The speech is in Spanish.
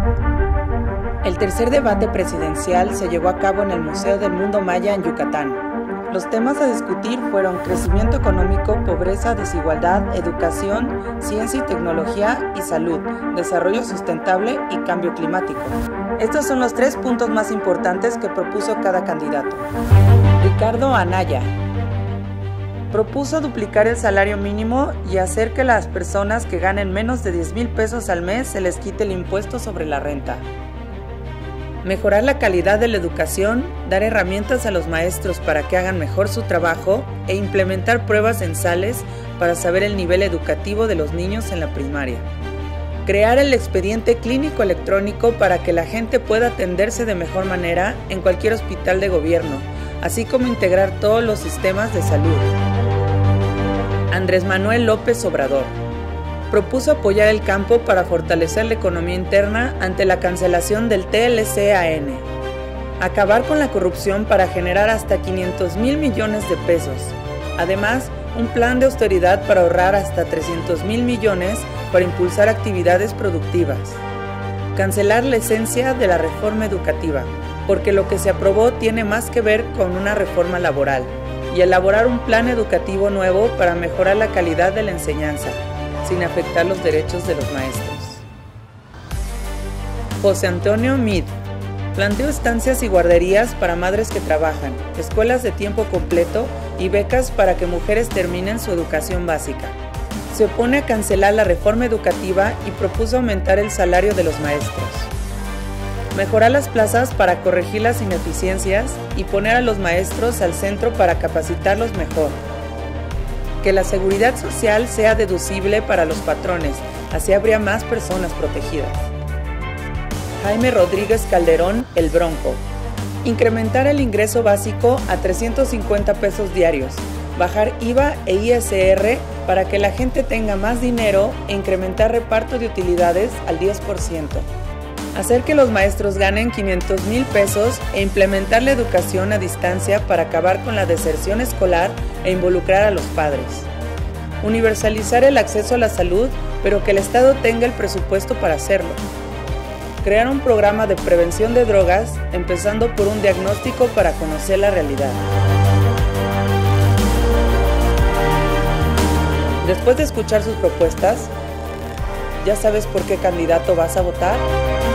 El tercer debate presidencial se llevó a cabo en el Museo del Mundo Maya en Yucatán. Los temas a discutir fueron crecimiento económico, pobreza, desigualdad, educación, ciencia y tecnología y salud, desarrollo sustentable y cambio climático. Estos son los 3 puntos más importantes que propuso cada candidato. Ricardo Anaya propuso duplicar el salario mínimo y hacer que las personas que ganen menos de 10,000 pesos al mes se les quite el impuesto sobre la renta. Mejorar la calidad de la educación, dar herramientas a los maestros para que hagan mejor su trabajo e implementar pruebas censales para saber el nivel educativo de los niños en la primaria. Crear el expediente clínico electrónico para que la gente pueda atenderse de mejor manera en cualquier hospital de gobierno, así como integrar todos los sistemas de salud. Andrés Manuel López Obrador propuso apoyar el campo para fortalecer la economía interna ante la cancelación del TLC-AN, acabar con la corrupción para generar hasta 500,000 millones de pesos, además un plan de austeridad para ahorrar hasta 300,000 millones para impulsar actividades productivas, cancelar la esencia de la reforma educativa, porque lo que se aprobó tiene más que ver con una reforma laboral, y elaborar un plan educativo nuevo para mejorar la calidad de la enseñanza, sin afectar los derechos de los maestros. José Antonio Meade planteó estancias y guarderías para madres que trabajan, escuelas de tiempo completo y becas para que mujeres terminen su educación básica. Se opone a cancelar la reforma educativa y propuso aumentar el salario de los maestros. Mejorar las plazas para corregir las ineficiencias y poner a los maestros al centro para capacitarlos mejor. Que la seguridad social sea deducible para los patrones, así habría más personas protegidas. Jaime Rodríguez Calderón, el Bronco. Incrementar el ingreso básico a 350 pesos diarios, bajar IVA e ISR para que la gente tenga más dinero e incrementar reparto de utilidades al 10%. Hacer que los maestros ganen 500,000 pesos e implementar la educación a distancia para acabar con la deserción escolar e involucrar a los padres. Universalizar el acceso a la salud, pero que el Estado tenga el presupuesto para hacerlo. Crear un programa de prevención de drogas, empezando por un diagnóstico para conocer la realidad. Después de escuchar sus propuestas, ¿ya sabes por qué candidato vas a votar?